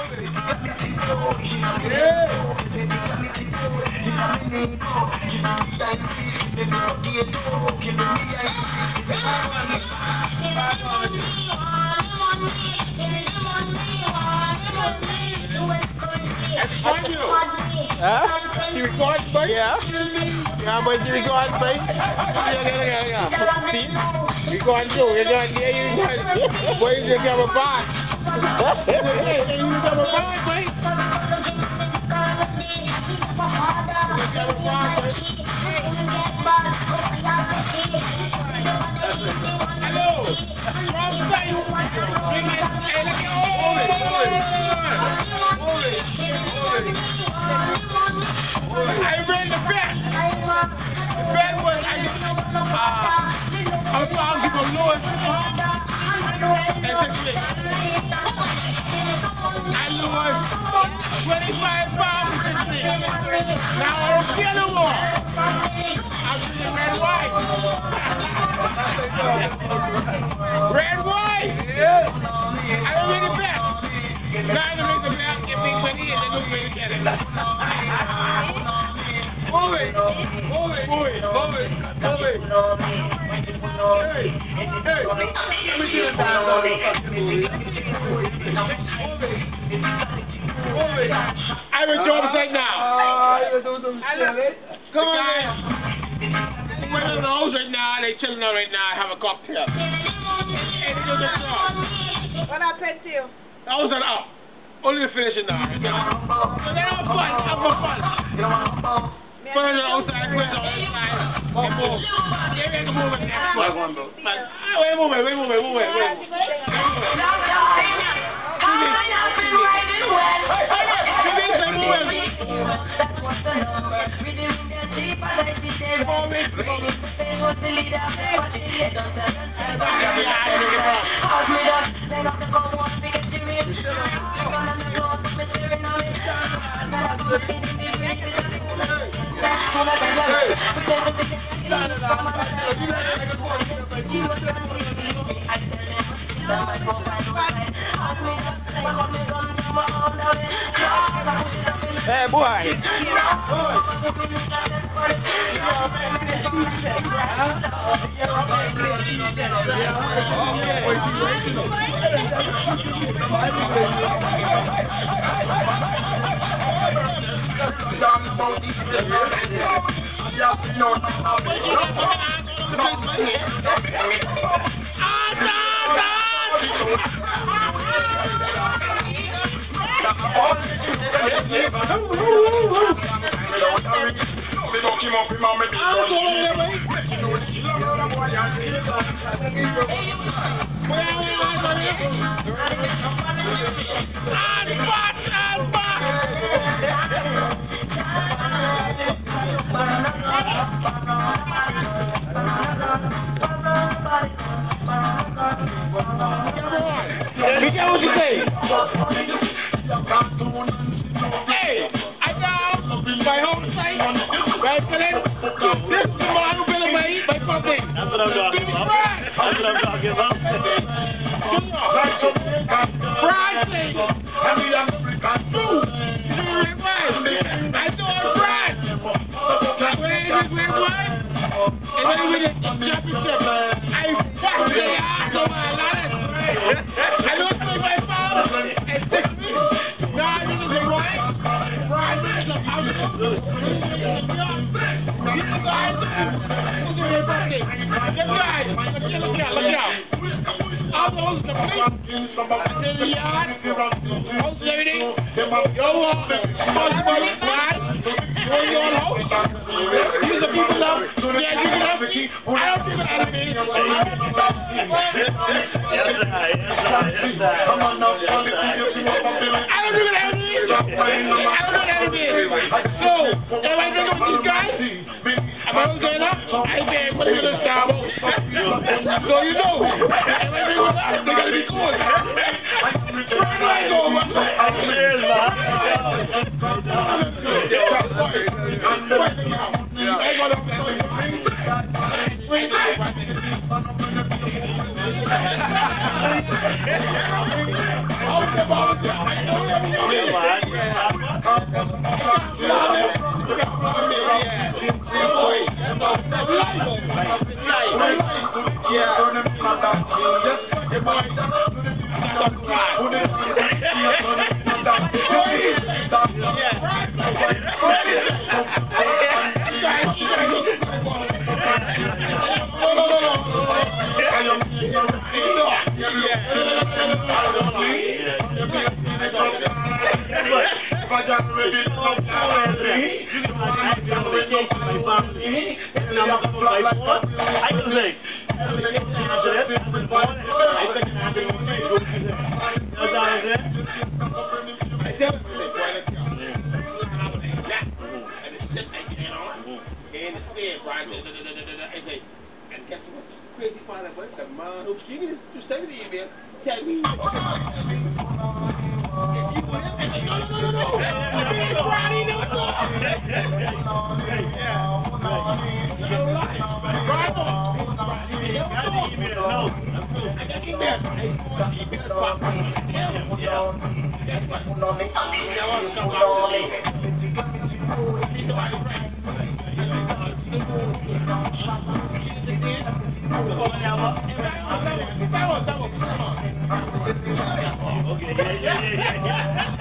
Huh? You record, boy? Yeah. Yeah, but you record, boy? Yeah. See? You going through. You're going there, you going. Boy, you just have a bar. Hey, you just have a bar, boy. You just have a bar, boy. Hello. Wrong side. Bring it. Hey, look at I ran the bet. The bet was I'm going to go Lord. I lost 25 pounds this thing. Now I don't feel no more. I'm feeling red white. Red white. I don't make it back. Now I don't make the back. Get big money and then don't make it. Move it. Hey. Let me see the time. I will drop right now. Come on, man. We're in the house right now. They chilling out right now. Have a cocktail. Hey, they do the job. What I pay to you? That was an up. Only to finish it now. So they have fun. Have fun. Put it outside, put it outside. One more. Yeah, we can move it next one. Wait, move it. Hey, boy. What you say? Hey, I got my home site, right, Philip? This is the model Philip I eat my puppy. That's what I'm talking about. Fried thing. Food. I saw it fried. When I ate this red wine, and then with the championship, I fucked the ass of my life. I lost my power and 6 minutes. Now I need to say wine. Fried things are out of look out. Almost complete. In the yard. House everything. Your wall. Possible flies. Go in your house. Use the people up. Yeah, you can help me. I don't give an enemy. I don't give an enemy. So, am I going with these guys? Am I going up? I can't put it in the towel. So you know, if I bring one up, they're going to be cool. Where do I go? I And guess what? Crazy part of it, the man who she needs to send the email, tell me. Okay, yeah.